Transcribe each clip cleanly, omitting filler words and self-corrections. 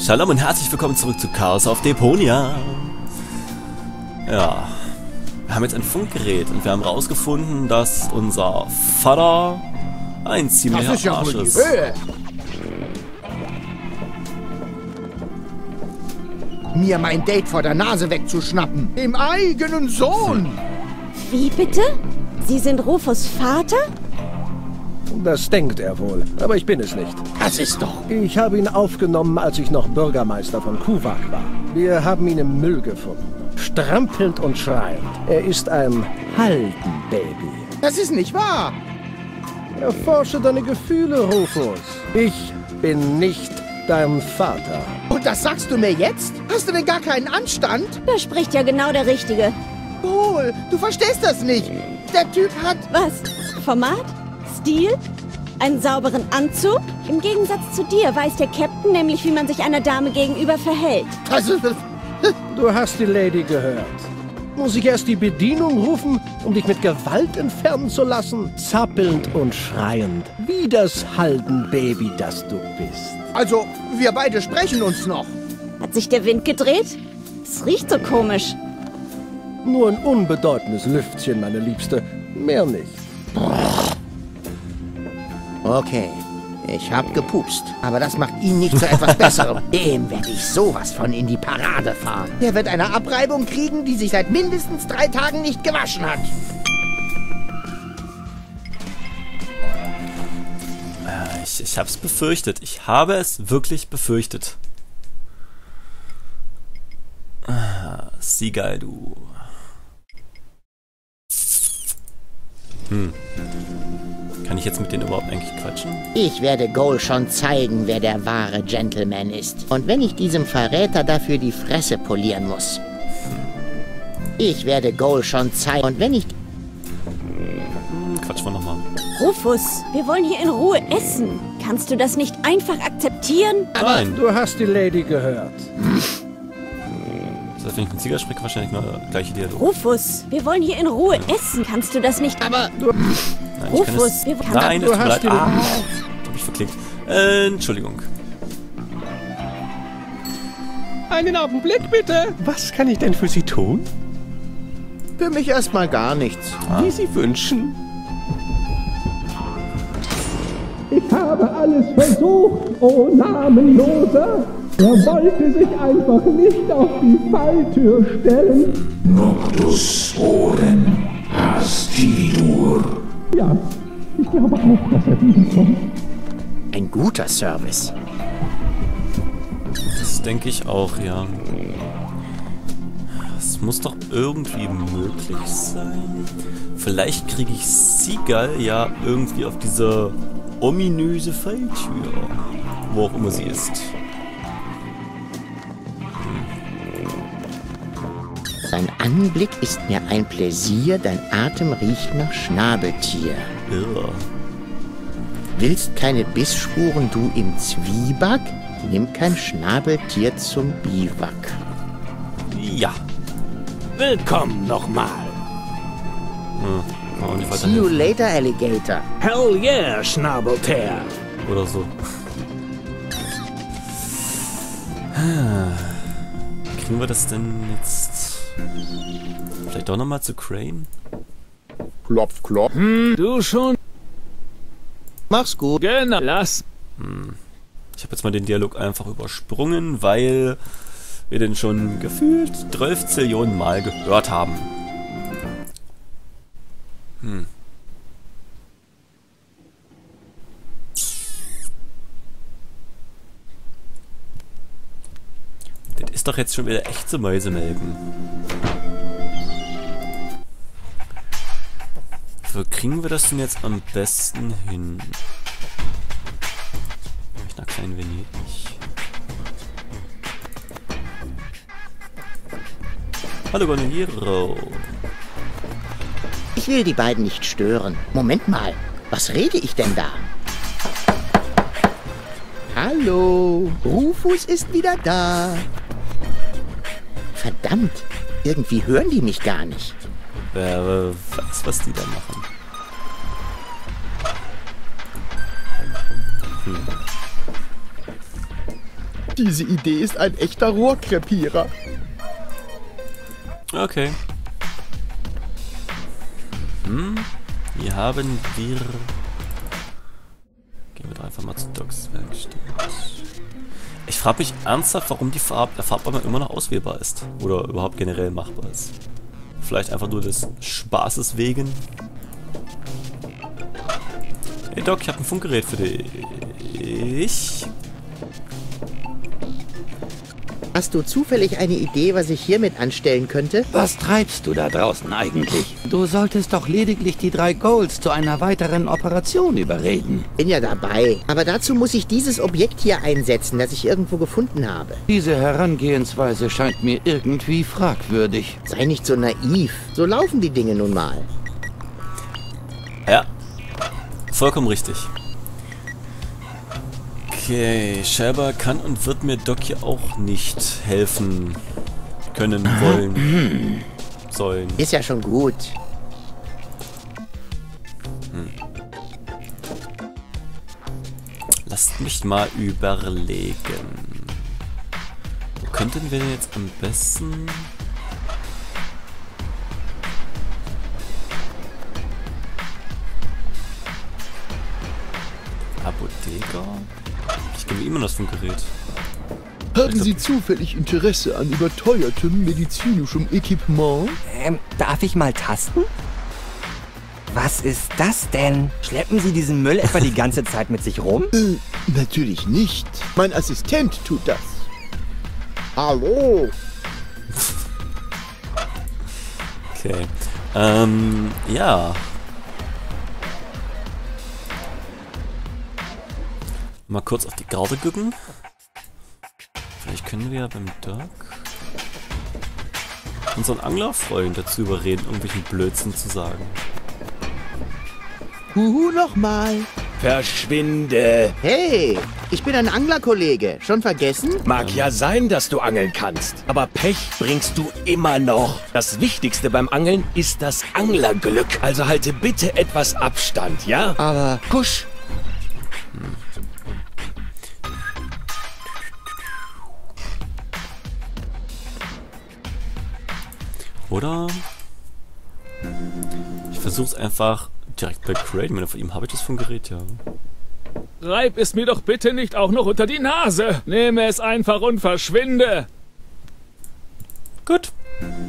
Shalom und herzlich willkommen zurück zu Chaos auf Deponia. Ja, wir haben jetzt ein Funkgerät und wir haben rausgefunden, dass unser Vater ein ziemlicher Arsch ist. Mir mein Date vor der Nase wegzuschnappen. Dem eigenen Sohn. Wie bitte? Sie sind Rufus Vater? Das denkt er wohl, aber ich bin es nicht. Das ist doch... Ich habe ihn aufgenommen, als ich noch Bürgermeister von Kuwak war. Wir haben ihn im Müll gefunden. Strampelnd und schreiend. Er ist ein Haldenbaby. Das ist nicht wahr. Erforsche deine Gefühle, Rufus. Ich bin nicht dein Vater. Und das sagst du mir jetzt? Hast du denn gar keinen Anstand? Da spricht ja genau der Richtige. Paul, du verstehst das nicht. Der Typ hat... Was? Format? Stil? Einen sauberen Anzug? Im Gegensatz zu dir weiß der Captain nämlich, wie man sich einer Dame gegenüber verhält. Du hast die Lady gehört. Muss ich erst die Bedienung rufen, um dich mit Gewalt entfernen zu lassen? Zappelnd und schreiend, wie das Haldenbaby, das du bist. Also, wir beide sprechen uns noch. Hat sich der Wind gedreht? Es riecht so komisch. Nur ein unbedeutendes Lüftchen, meine Liebste. Mehr nicht. Okay, ich hab gepupst. Aber das macht ihn nicht zu etwas Besserem. Dem werde ich sowas von in die Parade fahren. Der wird eine Abreibung kriegen, die sich seit mindestens 3 Tagen nicht gewaschen hat. Ich hab's befürchtet. Ich habe es wirklich befürchtet. Seagull, du. Kann ich jetzt mit denen überhaupt eigentlich quatschen? Ich werde Goal schon zeigen, wer der wahre Gentleman ist. Und wenn ich diesem Verräter dafür die Fresse polieren muss. Ich werde Goal schon zeigen. Und wenn ich... Quatsch mal nochmal. Rufus, wir wollen hier in Ruhe essen. Kannst du das nicht einfach akzeptieren? Nein. Du hast die Lady gehört. Das heißt, wenn ich mit Sieger spreche, wahrscheinlich nur der gleiche Dialog. Rufus, wir wollen hier in Ruhe essen. Kannst du das nicht... Aber... Nein, ich kann Rufus, es... wir... Nein, es du tut mir hast leid. die... Hab ich verklickt. Entschuldigung. Einen Augenblick bitte. Was kann ich denn für Sie tun? Für mich erstmal gar nichts. Wie Sie wünschen. Ich habe alles versucht, oh Namenloser. Er wollte sich einfach nicht auf die Falltür stellen. Noctus Oren Astidur. Ja, ich glaube auch, dass er wiederkommt. Ein guter Service. Das denke ich auch, ja. Es muss doch irgendwie möglich sein. Vielleicht kriege ich Seagull ja irgendwie auf diese ominöse Falltür. Wo auch immer sie ist. Dein Anblick ist mir ein Pläsier, dein Atem riecht nach Schnabeltier. Irr. Willst keine Bissspuren, du im Zwieback? Nimm kein Schnabeltier zum Biwak. Ja. Willkommen nochmal. Kann man nicht weiter See you helfen. later, Alligator. Hell yeah, Schnabeltier. Oder so. Kriegen wir das denn jetzt vielleicht doch nochmal zu Crane? Klopf, klopf. Du schon? Mach's gut. Genau. Lass. Ich habe jetzt mal den Dialog einfach übersprungen, weil wir den schon gefühlt 12 Zillionen Mal gehört haben. Das ist doch jetzt schon wieder echt so Mäusemelken. Wo kriegen wir das denn jetzt am besten hin? Vielleicht nach Klein Venedig. Hallo Gonniero. Ich will die beiden nicht stören. Moment mal, was rede ich denn da? Hallo, Rufus ist wieder da. Verdammt, irgendwie hören die mich gar nicht. Wer weiß, was die da machen. Diese Idee ist ein echter Rohrkrepierer. Okay. Hier haben wir... Gehen wir doch einfach mal zu Docs Werkstatt. Ich frage mich ernsthaft, warum der Farbeimer immer noch auswählbar ist. Oder überhaupt generell machbar ist. Vielleicht einfach nur des Spaßes wegen. Hey Doc, ich habe ein Funkgerät für dich. Hast du zufällig eine Idee, was ich hiermit anstellen könnte? Was treibst du da draußen eigentlich? Du solltest doch lediglich die 3 Golds zu einer weiteren Operation überreden. Bin ja dabei. Aber dazu muss ich dieses Objekt hier einsetzen, das ich irgendwo gefunden habe. Diese Herangehensweise scheint mir irgendwie fragwürdig. Sei nicht so naiv. So laufen die Dinge nun mal. Ja, vollkommen richtig. Okay, Shelba kann und wird mir Doc hier auch nicht helfen können, wollen, sollen. Ist ja schon gut. Lasst mich mal überlegen. Wo könnten wir denn jetzt am besten... Apotheker? Ich gebe immer das Funkgerät. Haben Sie zufällig Interesse an überteuertem medizinischem Equipment? Darf ich mal tasten? Was ist das denn? Schleppen Sie diesen Müll etwa die ganze Zeit mit sich rum? Natürlich nicht. Mein Assistent tut das. Hallo? Okay. Ja. Mal kurz auf die Garde gucken. Vielleicht können wir ja beim Doc unseren Anglerfreund dazu überreden, irgendwelchen Blödsinn zu sagen. Huhu, nochmal. Verschwinde! Hey, ich bin ein Anglerkollege. Schon vergessen? Mag ja sein, dass du angeln kannst, aber Pech bringst du immer noch. Das Wichtigste beim Angeln ist das Anglerglück. Also halte bitte etwas Abstand, ja? Aber... Kusch! Oder? Ich versuch's einfach direkt bei Crane. Von ihm habe ich das Funkgerät, ja. Reib es mir doch bitte nicht auch noch unter die Nase. Nehme es einfach und verschwinde. Gut.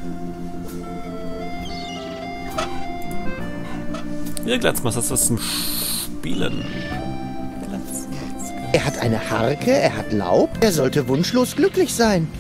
Ja, Glatzmas, hast du was zum Spielen? Er hat eine Harke, er hat Laub. Er sollte wunschlos glücklich sein.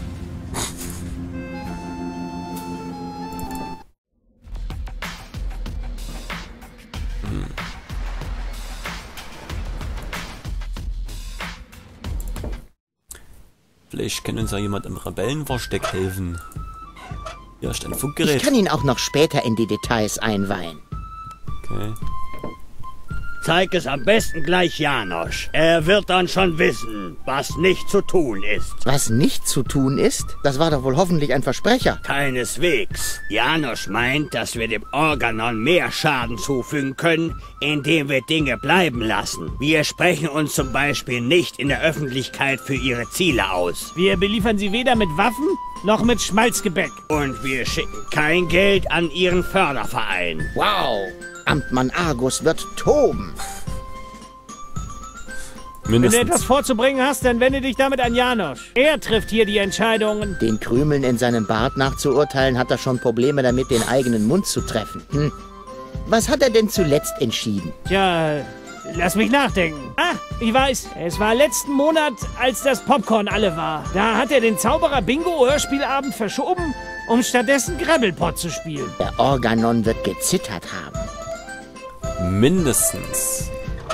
Vielleicht kann uns ja jemand im Rebellenversteck helfen. Ja, ist ein Funkgerät. Ich kann ihn auch noch später in die Details einweihen. Okay. Zeig es am besten gleich Janosch. Er wird dann schon wissen, was nicht zu tun ist. Was nicht zu tun ist? Das war doch wohl hoffentlich ein Versprecher. Keineswegs. Janosch meint, dass wir dem Organon mehr Schaden zufügen können, indem wir Dinge bleiben lassen. Wir sprechen uns zum Beispiel nicht in der Öffentlichkeit für ihre Ziele aus. Wir beliefern sie weder mit Waffen noch mit Schmalzgebäck. Und wir schicken kein Geld an ihren Förderverein. Wow! Amtmann Argus wird toben. Mindestens. Wenn du etwas vorzubringen hast, dann wende dich damit an Janosch. Er trifft hier die Entscheidungen. Den Krümeln in seinem Bart nachzuurteilen, hat er schon Probleme damit, den eigenen Mund zu treffen. Was hat er denn zuletzt entschieden? Tja, lass mich nachdenken. Ah, ich weiß. Es war letzten Monat, als das Popcorn alle war. Da hat er den Zauberer-Bingo-Hörspielabend verschoben, um stattdessen Grabbelpot zu spielen. Der Organon wird gezittert haben. Mindestens.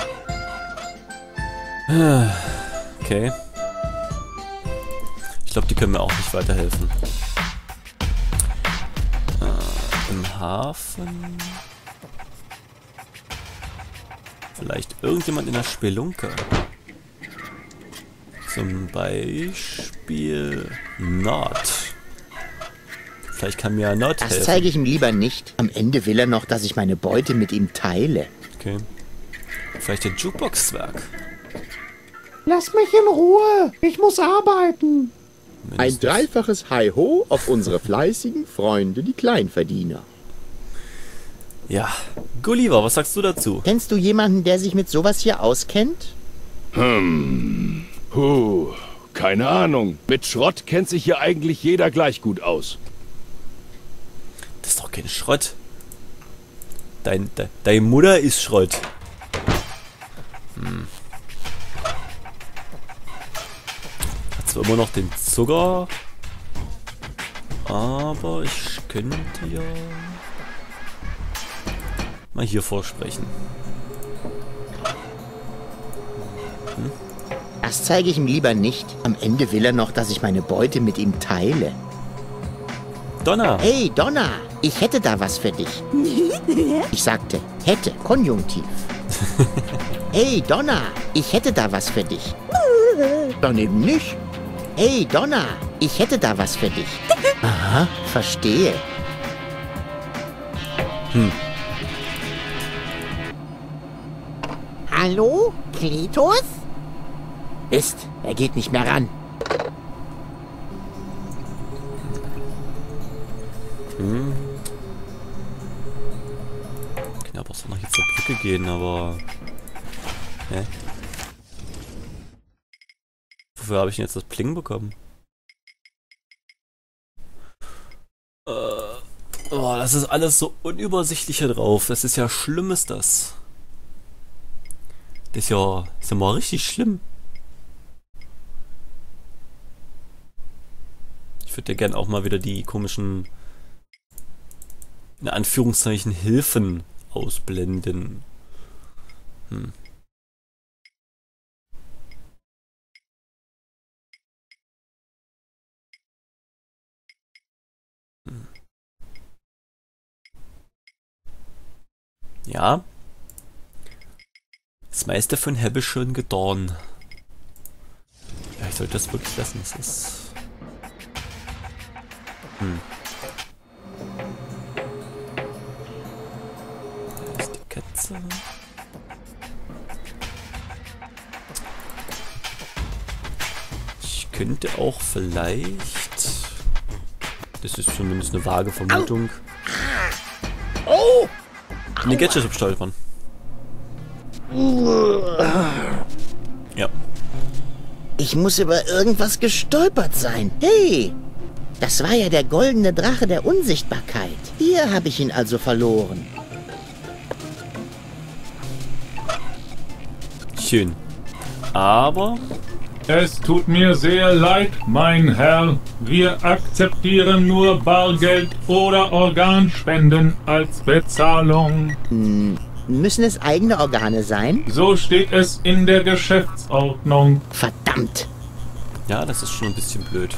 Okay. Ich glaube, die können mir auch nicht weiterhelfen. Im Hafen. Vielleicht irgendjemand in der Spelunke. Zum Beispiel Nord. Vielleicht kann mir Nord helfen. Das zeige ich ihm lieber nicht. Am Ende will er noch, dass ich meine Beute mit ihm teile. Okay. Vielleicht der Jukebox-Zwerg. Lass mich in Ruhe. Ich muss arbeiten. Ein dreifaches Hi-Ho auf unsere fleißigen Freunde, die Kleinverdiener. Ja, Gulliver, was sagst du dazu? Kennst du jemanden, der sich mit sowas hier auskennt? Keine Ahnung. Mit Schrott kennt sich hier eigentlich jeder gleich gut aus. Das ist doch kein Schrott. Deine Mutter ist Schrott. Hat zwar immer noch den Zucker, aber ich könnte ja mal hier vorsprechen. Das zeige ich ihm lieber nicht. Am Ende will er noch, dass ich meine Beute mit ihm teile. Donna! Hey, Donna! Ich hätte da was für dich. Ich sagte, hätte, Konjunktiv. Hey, Donna! Ich hätte da was für dich. Dann eben nicht. Hey, Donna! Ich hätte da was für dich. Aha, verstehe. Hallo? Klitos? Mist, er geht nicht mehr ran. Ich kann aber auch so noch hier zur Brücke gehen, aber... Hä? Wofür habe ich denn jetzt das Pling bekommen? Oh, das ist alles so unübersichtlich hier drauf. Das ist ja schlimm, ist das. Das ist ja mal richtig schlimm. Ich würde ja gern auch mal wieder die komischen, in Anführungszeichen, Hilfen ausblenden. Ja. Das meiste von Hebbe schön gedorn. Ja, ich sollte das wirklich lassen. Das ist... Da ist die Katze. Ich könnte auch vielleicht... Das ist zumindest eine vage Vermutung. Oh! Eine Gadget stolpern. Ja. Ich muss über irgendwas gestolpert sein. Hey! Das war ja der goldene Drache der Unsichtbarkeit. Hier habe ich ihn also verloren. Schön. Aber... Es tut mir sehr leid, mein Herr. Wir akzeptieren nur Bargeld oder Organspenden als Bezahlung. Müssen es eigene Organe sein? So steht es in der Geschäftsordnung. Verdammt! Ja, das ist schon ein bisschen blöd.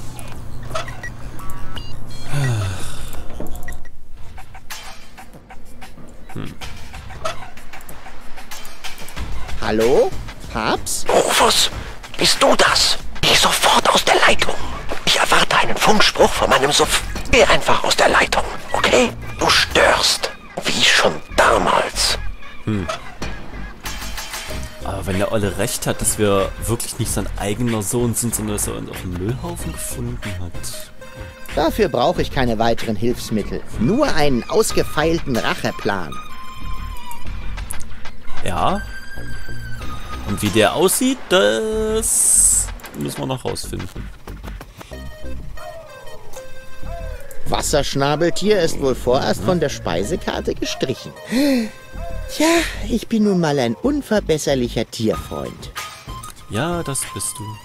Hallo? Papst? Rufus, bist du das? Geh sofort aus der Leitung. Ich erwarte einen Funkspruch von meinem Suff. Geh einfach aus der Leitung, okay? Du störst. Wie schon damals. Aber wenn der Olle recht hat, dass wir wirklich nicht sein eigener Sohn sind, sondern dass er uns auf dem Müllhaufen gefunden hat. Dafür brauche ich keine weiteren Hilfsmittel. Nur einen ausgefeilten Racheplan. Ja. Und wie der aussieht, das müssen wir noch rausfinden. Wasserschnabeltier ist wohl vorerst von der Speisekarte gestrichen. Tja, ich bin nun mal ein unverbesserlicher Tierfreund. Ja, das bist du.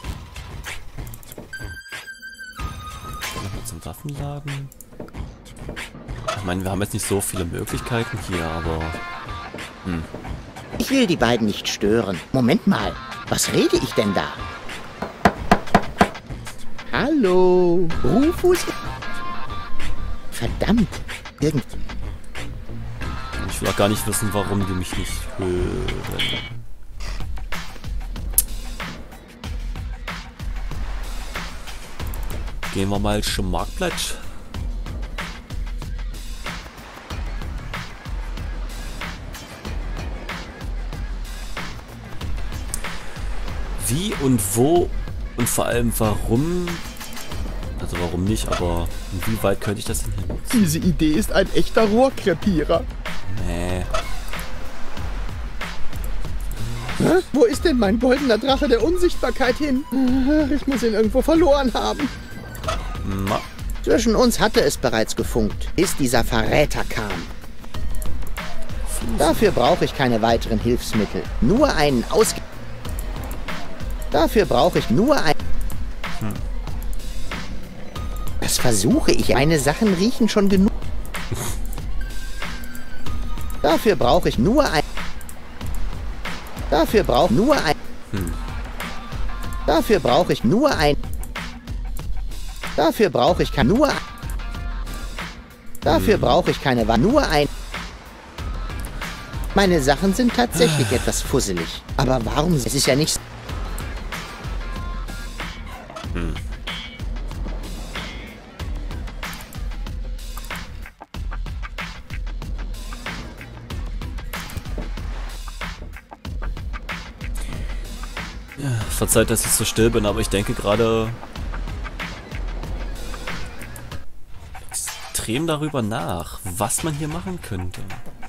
Dann nochmal zum Waffenladen. Ich meine, wir haben jetzt nicht so viele Möglichkeiten hier, aber... Ich will die beiden nicht stören. Moment mal, was rede ich denn da? Hallo, Rufus? Verdammt, Ich will will auch gar nicht wissen, warum die mich nicht hören. Gehen wir mal zum Marktplatz. Wie und wo und vor allem warum, also warum nicht, aber wie weit könnte ich das denn hier nutzen? Diese Idee ist ein echter Rohrkrepierer. Nee. Hä? Wo ist denn mein goldener Drache der Unsichtbarkeit hin? Ich muss ihn irgendwo verloren haben. Ma. Zwischen uns hatte es bereits gefunkt, bis dieser Verräter kam. Dafür brauche ich keine weiteren Hilfsmittel. Nur einen Dafür brauche ich nur ein... Das versuche ich. Meine Sachen riechen schon genug. Dafür brauche ich nur ein... Dafür brauche ich nur ein... Dafür brauche ich nur ein... Dafür brauche ich nur... Dafür brauche ich keine... Nur ein... Meine Sachen sind tatsächlich etwas fusselig. Aber warum? Es ist ja nicht... Ja, verzeiht, dass ich so still bin, aber ich denke gerade extrem darüber nach, was man hier machen könnte.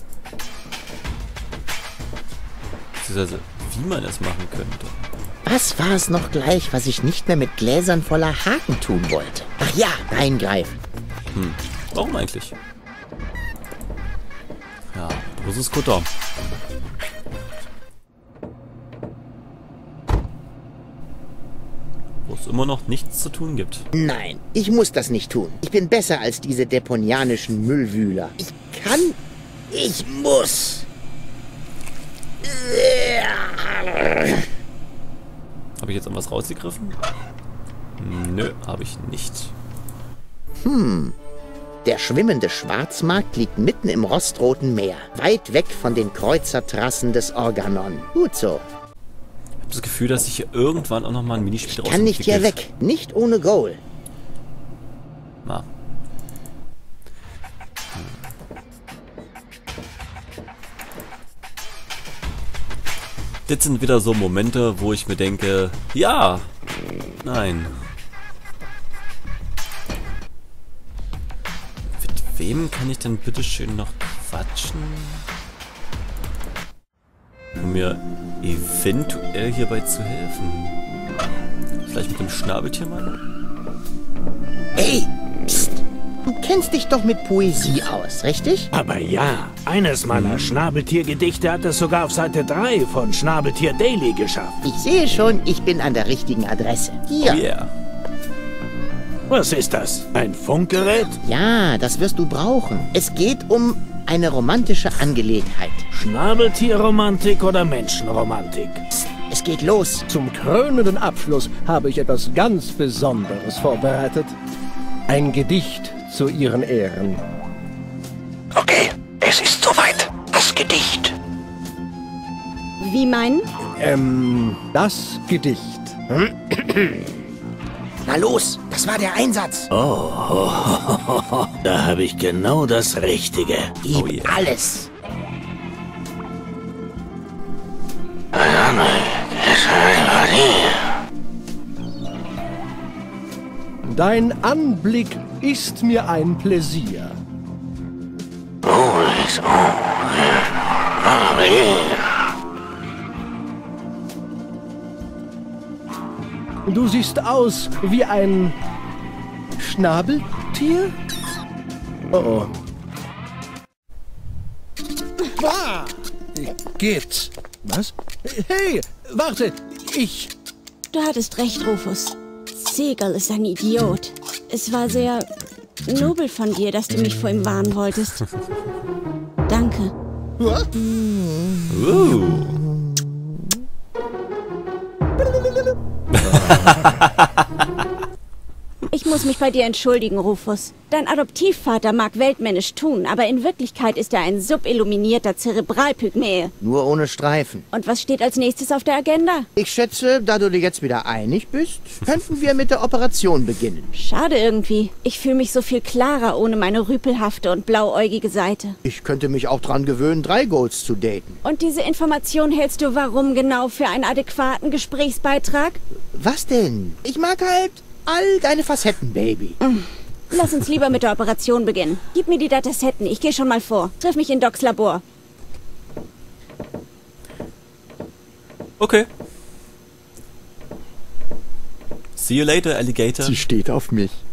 Beziehungsweise, wie man es machen könnte. Was war es noch gleich, was ich nicht mehr mit Gläsern voller Haken tun wollte? Ach ja, reingreifen. Warum eigentlich? Ja, großes Kutter. Wo es immer noch nichts zu tun gibt. Nein, ich muss das nicht tun. Ich bin besser als diese deponianischen Müllwühler. Ich kann... Ich muss... Habe ich jetzt irgendwas rausgegriffen? Nö, habe ich nicht. Der schwimmende Schwarzmarkt liegt mitten im rostroten Meer, weit weg von den Kreuzertrassen des Organon. Gut so. Ich habe das Gefühl, dass ich hier irgendwann auch nochmal ein Minispiel Ich kann nicht hier weg, nicht ohne Goal. Na. Das sind wieder so Momente, wo ich mir denke, ja, nein. Mit wem kann ich denn bitte schön noch quatschen? Um mir eventuell hierbei zu helfen. Vielleicht mit dem Schnabeltiermann? Hey, psst. Du kennst dich doch mit Poesie aus, richtig? Aber ja, eines meiner Schnabeltier-Gedichte hat es sogar auf Seite 3 von Schnabeltier Daily geschafft. Ich sehe schon, ich bin an der richtigen Adresse. Hier. Oh yeah. Was ist das? Ein Funkgerät? Ja, das wirst du brauchen. Es geht um eine romantische Angelegenheit. Schnabeltierromantik oder Menschenromantik? Psst, es geht los. Zum krönenden Abschluss habe ich etwas ganz Besonderes vorbereitet. Ein Gedicht zu ihren Ehren. Okay, es ist soweit. Das Gedicht. Wie meinen? Das Gedicht. Na los, das war der Einsatz. Oh, da habe ich genau das Richtige. Gib alles. Dein Anblick ist mir ein Pläsier. Du siehst aus wie ein Schnabeltier? Oh. Ah, geht's? Was? Hey, warte, ich... Du hattest recht, Rufus. Segal ist ein Idiot. Es war sehr nobel von dir, dass du mich vor ihm warnen wolltest. Danke. Ich muss mich bei dir entschuldigen, Rufus. Dein Adoptivvater mag weltmännisch tun, aber in Wirklichkeit ist er ein subilluminierter Zerebralpygmäe. Nur ohne Streifen. Und was steht als nächstes auf der Agenda? Ich schätze, da du dir jetzt wieder einig bist, könnten wir mit der Operation beginnen. Schade irgendwie. Ich fühle mich so viel klarer ohne meine rüpelhafte und blauäugige Seite. Ich könnte mich auch dran gewöhnen, 3 Golds zu daten. Und diese Information hältst du warum genau für einen adäquaten Gesprächsbeitrag? Was denn? Ich mag halt all deine Facetten, Baby. Lass uns lieber mit der Operation beginnen. Gib mir die Datasetten, ich gehe schon mal vor. Triff mich in Docs Labor. Okay. See you later, Alligator. Sie steht auf mich.